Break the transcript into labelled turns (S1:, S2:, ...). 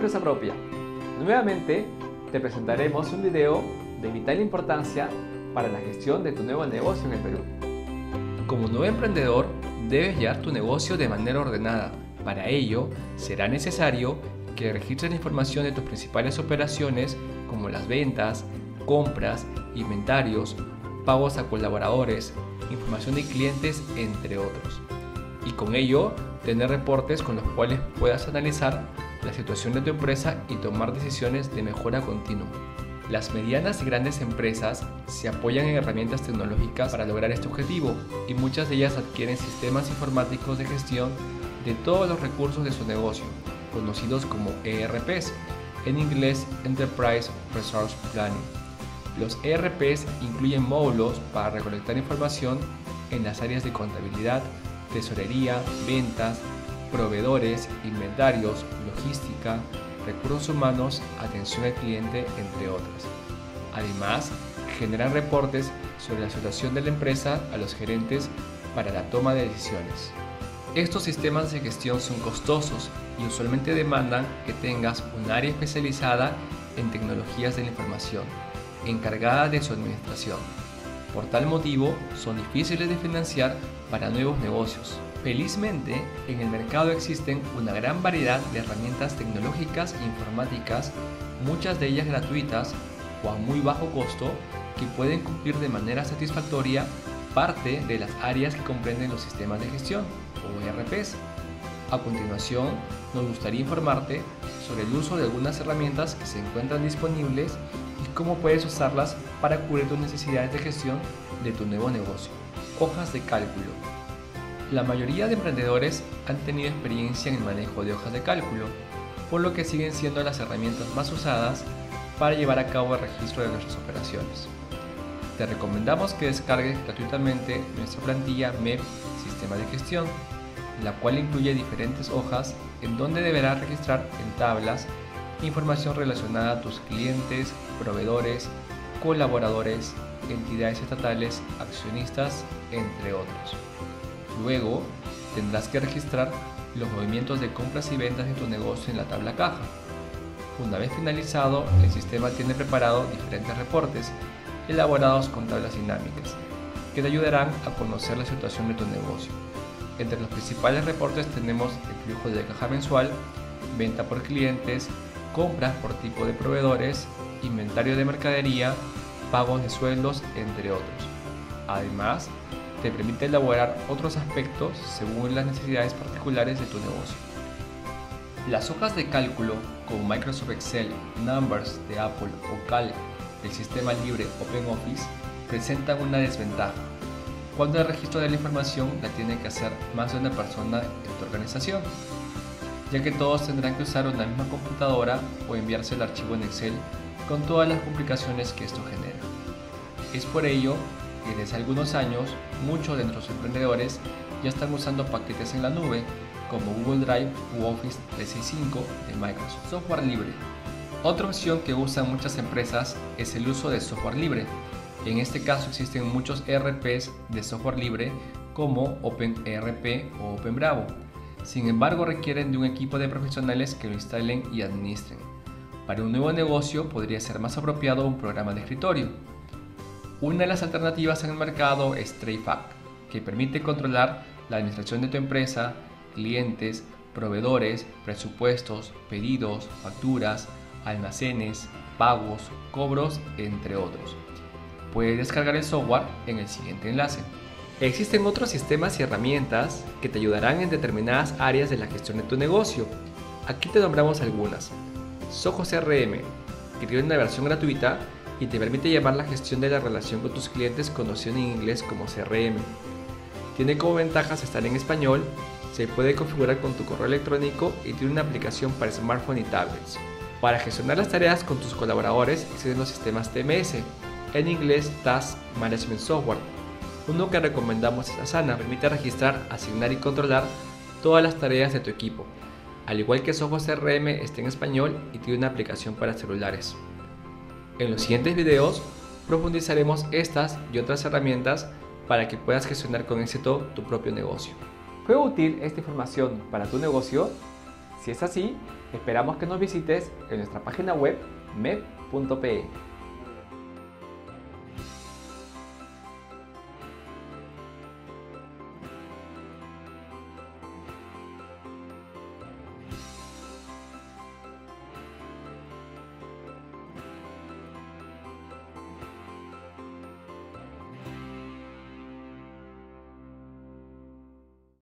S1: empresa propia. Nuevamente te presentaremos un video de vital importancia para la gestión de tu nuevo negocio en el Perú. Como nuevo emprendedor, debes llevar tu negocio de manera ordenada. Para ello, será necesario que registres la información de tus principales operaciones como las ventas, compras, inventarios, pagos a colaboradores, información de clientes, entre otros. Y con ello, tener reportes con los cuales puedas analizar la situación de tu empresa y tomar decisiones de mejora continua. Las medianas y grandes empresas se apoyan en herramientas tecnológicas para lograr este objetivo y muchas de ellas adquieren sistemas informáticos de gestión de todos los recursos de su negocio, conocidos como ERPs, en inglés Enterprise Resource Planning. Los ERPs incluyen módulos para recolectar información en las áreas de contabilidad, tesorería, ventas, proveedores, inventarios, logística, recursos humanos, atención al cliente, entre otras. Además, generan reportes sobre la situación de la empresa a los gerentes para la toma de decisiones. Estos sistemas de gestión son costosos y usualmente demandan que tengas un área especializada en tecnologías de la información, encargada de su administración. Por tal motivo, son difíciles de financiar para nuevos negocios. Felizmente, en el mercado existen una gran variedad de herramientas tecnológicas e informáticas, muchas de ellas gratuitas o a muy bajo costo, que pueden cumplir de manera satisfactoria parte de las áreas que comprenden los sistemas de gestión o ERPs. A continuación, nos gustaría informarte sobre el uso de algunas herramientas que se encuentran disponibles y cómo puedes usarlas para cubrir tus necesidades de gestión de tu nuevo negocio. Hojas de cálculo. La mayoría de emprendedores han tenido experiencia en el manejo de hojas de cálculo, por lo que siguen siendo las herramientas más usadas para llevar a cabo el registro de nuestras operaciones. Te recomendamos que descargues gratuitamente nuestra plantilla MEP Sistema de Gestión, la cual incluye diferentes hojas en donde deberás registrar en tablas información relacionada a tus clientes, proveedores, colaboradores, entidades estatales, accionistas, entre otros. Luego, tendrás que registrar los movimientos de compras y ventas de tu negocio en la tabla caja. Una vez finalizado, el sistema tiene preparado diferentes reportes elaborados con tablas dinámicas que te ayudarán a conocer la situación de tu negocio. Entre los principales reportes tenemos el flujo de caja mensual, venta por clientes, compras por tipo de proveedores, inventario de mercadería, pagos de sueldos, entre otros. Además, te permite elaborar otros aspectos según las necesidades particulares de tu negocio. Las hojas de cálculo como Microsoft Excel, Numbers de Apple o Calc del sistema libre OpenOffice presentan una desventaja, cuando el registro de la información la tiene que hacer más de una persona en tu organización, ya que todos tendrán que usar una misma computadora o enviarse el archivo en Excel con todas las complicaciones que esto genera. Es por ello que desde algunos años muchos de nuestros emprendedores ya están usando paquetes en la nube como Google Drive u Office 365 de Microsoft. Software libre. Otra opción que usan muchas empresas es el uso de software libre. En este caso existen muchos ERPs de software libre como OpenERP o OpenBravo. Sin embargo, requieren de un equipo de profesionales que lo instalen y administren. Para un nuevo negocio podría ser más apropiado un programa de escritorio. Una de las alternativas en el mercado es TradeFac, que permite controlar la administración de tu empresa, clientes, proveedores, presupuestos, pedidos, facturas, almacenes, pagos, cobros, entre otros. Puedes descargar el software en el siguiente enlace. Existen otros sistemas y herramientas que te ayudarán en determinadas áreas de la gestión de tu negocio. Aquí te nombramos algunas. Zoho CRM, que tiene una versión gratuita y te permite llevar la gestión de la relación con tus clientes, conocido en inglés como CRM. Tiene como ventajas estar en español, se puede configurar con tu correo electrónico y tiene una aplicación para smartphone y tablets. Para gestionar las tareas con tus colaboradores existen los sistemas TMS, en inglés Task Management Software. Uno que recomendamos es Asana, permite registrar, asignar y controlar todas las tareas de tu equipo. Al igual que Zoho CRM está en español y tiene una aplicación para celulares. En los siguientes videos profundizaremos estas y otras herramientas para que puedas gestionar con éxito tu propio negocio. ¿Fue útil esta información para tu negocio? Si es así, esperamos que nos visites en nuestra página web med.pe.